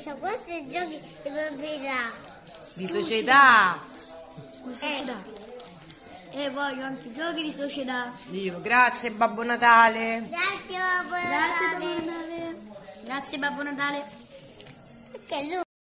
Cioè, questi giochi di proprietà. Di società. E voglio anche giochi di società. Dio, grazie Babbo Natale. Grazie, Babbo Grazie Natale. Babbo Natale. Grazie Babbo Natale. Perché lui